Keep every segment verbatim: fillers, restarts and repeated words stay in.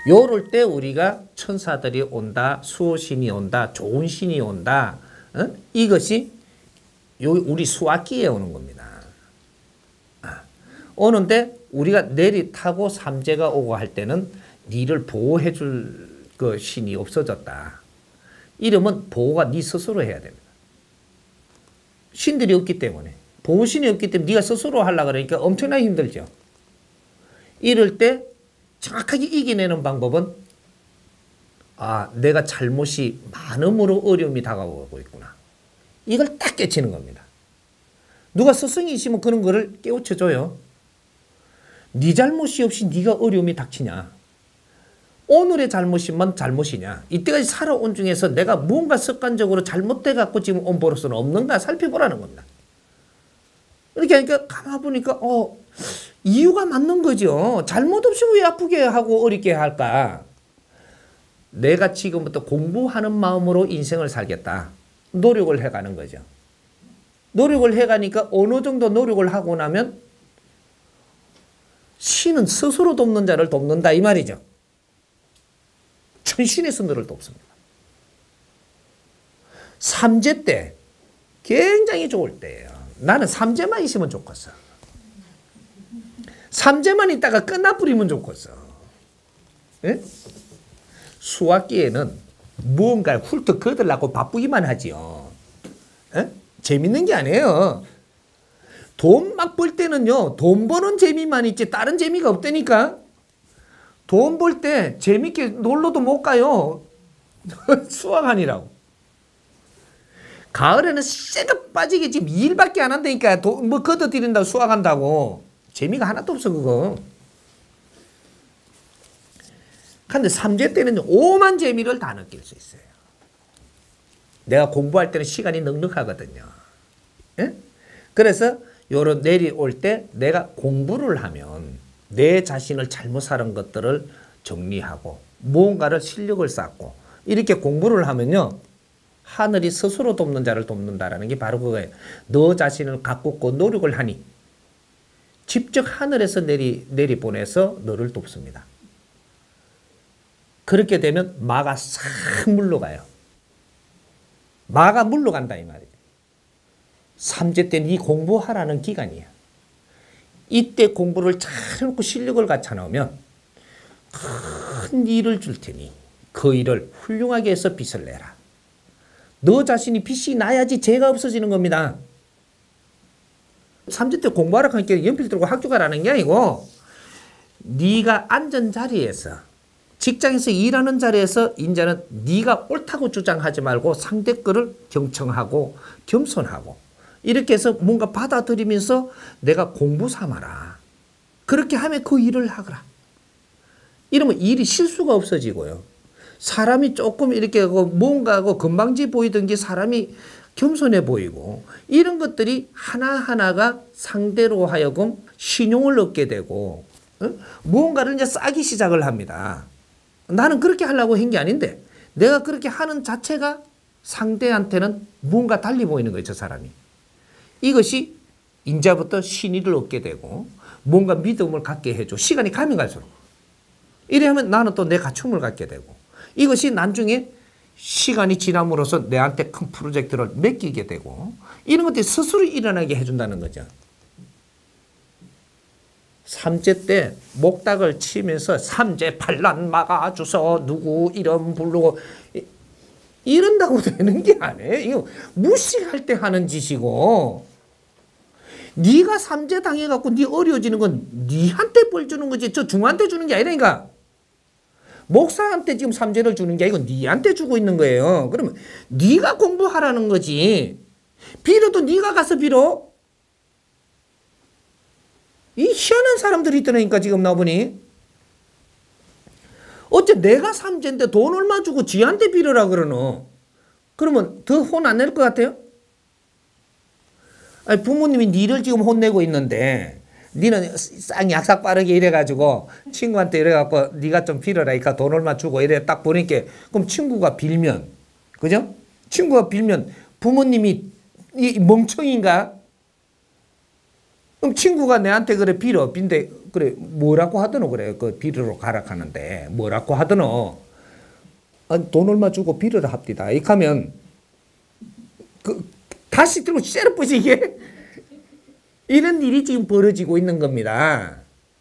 요럴 때 우리가 천사들이 온다, 수호신이 온다, 좋은 신이 온다. 어? 이것이 요 우리 수학기에 오는 겁니다. 아. 오는데 우리가 내리 타고 삼재가 오고 할 때는 니를 보호해 줄 그 신이 없어졌다. 이러면 보호가 니 스스로 해야 됩니다. 신들이 없기 때문에. 보호신이 없기 때문에 니가 스스로 하려고 그러니까 엄청나게 힘들죠. 이럴 때 정확하게 이겨내는 방법은 아, 내가 잘못이 많음으로 어려움이 다가오고 있구나. 이걸 딱 깨치는 겁니다. 누가 스승이시면 그런 거를 깨우쳐줘요. 네 잘못이 없이 네가 어려움이 닥치냐. 오늘의 잘못이면 잘못이냐. 이때까지 살아온 중에서 내가 뭔가 습관적으로 잘못돼 갖고 지금 온 버릇은 없는가 살펴보라는 겁니다. 이렇게 하니까 가만 보니까 어 이유가 맞는 거죠. 잘못 없이 왜 아프게 하고 어렵게 할까. 내가 지금부터 공부하는 마음으로 인생을 살겠다. 노력을 해가는 거죠. 노력을 해가니까 어느 정도 노력을 하고 나면 신은 스스로 돕는 자를 돕는다 이 말이죠. 천신에서 너를 돕습니다. 삼재 때 굉장히 좋을 때예요. 나는 삼재만 있으면 좋겠어. 삼재만 있다가 끝나버리면 좋겠어. 예? 수학기에는 무언가를 훌쩍 거들라고 바쁘기만 하지요. 예? 재밌는 게 아니에요. 돈 막 벌 때는요. 돈 버는 재미만 있지 다른 재미가 없다니까. 돈 벌 때 재밌게 놀러도 못 가요. 수학 아니라고. 가을에는 쎄가 빠지게 지금 일밖에 안 한다니까. 돈 뭐 걷어들인다고 수학한다고. 재미가 하나도 없어 그거. 근데 삼재 때는 오만 재미를 다 느낄 수 있어요. 내가 공부할 때는 시간이 넉넉하거든요. 예? 그래서 요런 내려올 때 내가 공부를 하면 내 자신을 잘못 살은 것들을 정리하고 무언가를 실력을 쌓고 이렇게 공부를 하면요. 하늘이 스스로 돕는 자를 돕는다라는 게 바로 그거예요. 너 자신을 가꾸고 노력을 하니 직접 하늘에서 내리, 내리보내서 너를 돕습니다. 그렇게 되면 마가 싹 물러가요. 마가 물러간다 이 말이에요. 삼재 때는 이 공부하라는 기간이에요. 이때 공부를 잘 해놓고 실력을 갖춰 놓으면 큰 일을 줄 테니 그 일을 훌륭하게 해서 빚을 내라. 너 자신이 빚이 나야지 죄가 없어지는 겁니다. 삼재 때 공부하라 하니까 연필 들고 학교 가라는 게 아니고 네가 앉은 자리에서 직장에서 일하는 자리에서 인자는 네가 옳다고 주장하지 말고 상대 거를 경청하고 겸손하고 이렇게 해서 뭔가 받아들이면서 내가 공부 삼아라. 그렇게 하면 그 일을 하거라. 이러면 일이 실수가 없어지고요. 사람이 조금 이렇게 뭔가 건방지 보이던 게 사람이 겸손해 보이고 이런 것들이 하나하나가 상대로 하여금 신용을 얻게 되고 어? 무언가를 이제 쌓기 시작을 합니다. 나는 그렇게 하려고 한 게 아닌데 내가 그렇게 하는 자체가 상대한테는 뭔가 달리 보이는 거예요. 저 사람이. 이것이 인자부터 신의를 얻게 되고 뭔가 믿음을 갖게 해줘. 시간이 가면 갈수록. 이래 하면 나는 또 내 갖춤을 갖게 되고 이것이 나중에 시간이 지남으로써 내한테 큰 프로젝트를 맡기게 되고 이런 것들이 스스로 일어나게 해준다는 거죠. 삼재 때 목닥을 치면서 삼재 반란 막아주소 누구 이름 부르고 이런다고 되는 게 아니에요. 이거 무식할 때 하는 짓이고 네가 삼재 당해갖고 네 어려워지는 건 네한테 벌 주는 거지 저 중한테 주는 게 아니라니까. 목사한테 지금 삼재를 주는 게 아니고 네한테 주고 있는 거예요. 그러면 네가 공부하라는 거지. 빌어도 네가 가서 빌어. 이 희한한 사람들이 있더라니까 지금 나보니. 어째 내가 삼재인데 돈 얼마 주고 지한테 빌어라 그러노. 그러면 더 혼 안 낼 것 같아요? 아니 부모님이 니를 지금 혼내고 있는데 니는 쌍 약삭 빠르게 이래가지고 친구한테 이래갖고 니가 좀 빌어라니까 돈 얼마 주고 이래 딱 보니까 그럼 친구가 빌면 그죠? 친구가 빌면 부모님이 이 멍청인가? 그럼 친구가 내한테 그래 빌어 빈대 그래 뭐라고 하더노 그래 그 비료로 가락하는데 뭐라고 하더노. 아니, 돈 얼마 주고 비료를 합디다. 이렇게 하면 그 다시 들고 쎄를 뿌시게 이런 일이 지금 벌어지고 있는 겁니다.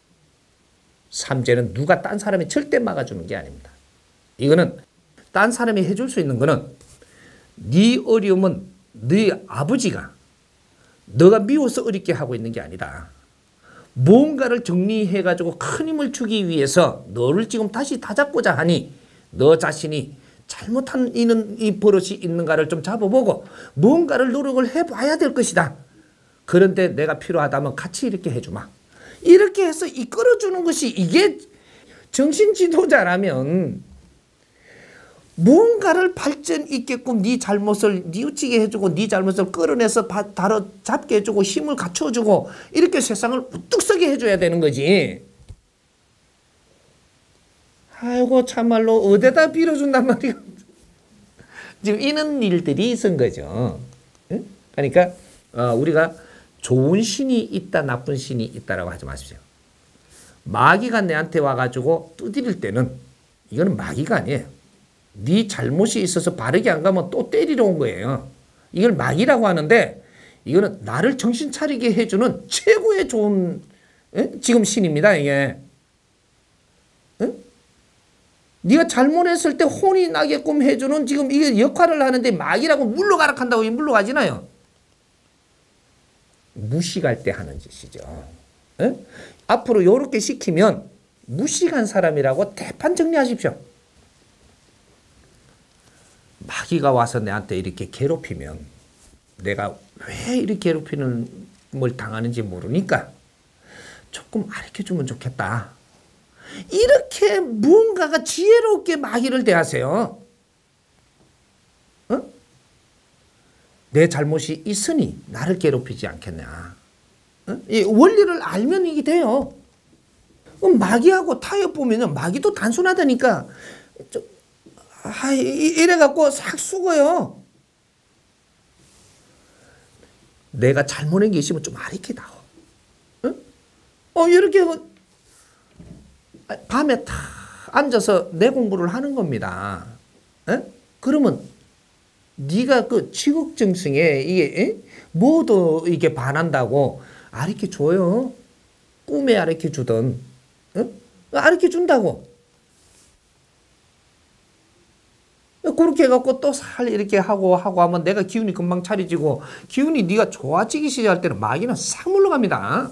삼재는 누가 딴 사람이 절대 막아주는 게 아닙니다. 이거는 딴 사람이 해줄 수 있는 거는 네 어려움은 네 아버지가 너가 미워서 어렵게 하고 있는 게 아니다. 뭔가를 정리해가지고 큰 힘을 주기 위해서 너를 지금 다시 다잡고자 하니 너 자신이 잘못한 이는 이 버릇이 있는가를 좀 잡아보고 뭔가를 노력을 해봐야 될 것이다. 그런데 내가 필요하다면 같이 이렇게 해주마. 이렇게 해서 이끌어주는 것이 이게 정신지도자라면 뭔가를 발전 있게끔 네 잘못을 뉘우치게 해주고 네 잘못을 끌어내서 다뤄 잡게 해주고 힘을 갖춰주고 이렇게 세상을 우뚝 서게 해줘야 되는 거지. 아이고 참말로 어디다 빌어준단 말이야. 지금 이런 일들이 있은 거죠. 그러니까 어, 우리가 좋은 신이 있다 나쁜 신이 있다라고 하지 마십시오. 마귀가 내한테 와가지고 두드릴 때는 이거는 마귀가 아니에요. 네 잘못이 있어서 바르게 안 가면 또 때리러 온 거예요. 이걸 마귀라고 하는데 이거는 나를 정신 차리게 해주는 최고의 좋은 에? 지금 신입니다. 이게 에? 네가 잘못했을 때 혼이 나게끔 해주는 지금 이게 역할을 하는데 마귀라고 물러가라 한다고 물러가지나요? 무식할 때 하는 짓이죠. 에? 앞으로 이렇게 시키면 무식한 사람이라고 대판 정리하십시오. 마귀가 와서 내한테 이렇게 괴롭히면 내가 왜 이렇게 괴롭히는 걸 당하는지 모르니까 조금 가르쳐주면 좋겠다. 이렇게 무언가가 지혜롭게 마귀를 대하세요. 어? 내 잘못이 있으니 나를 괴롭히지 않겠냐. 어? 이 원리를 알면 이게 돼요. 마귀하고 타협 보면 마귀도 단순하다니까 저, 아, 이래갖고 싹 죽어요. 내가 잘못한 게 있으면 좀 가르쳐다오. 어? 어, 이렇게 밤에 다 앉아서 내 공부를 하는 겁니다. 에? 그러면 네가 그 치국정승에 이게 에? 뭐도 이게 반한다고 가르쳐 줘요. 꿈에 가르쳐 주던 에? 가르쳐 준다고. 그렇게 해갖고 또 살 이렇게 하고 하고 하면 내가 기운이 금방 차려지고 기운이 네가 좋아지기 시작할 때는 마귀는 싹 물러갑니다.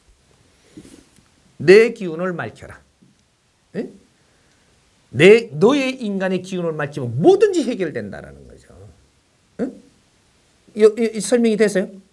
내 기운을 말켜라. 에? 내 너의 인간의 기운을 말키면 뭐든지 해결된다라는 거죠. 에? 이, 이, 이 설명이 됐어요?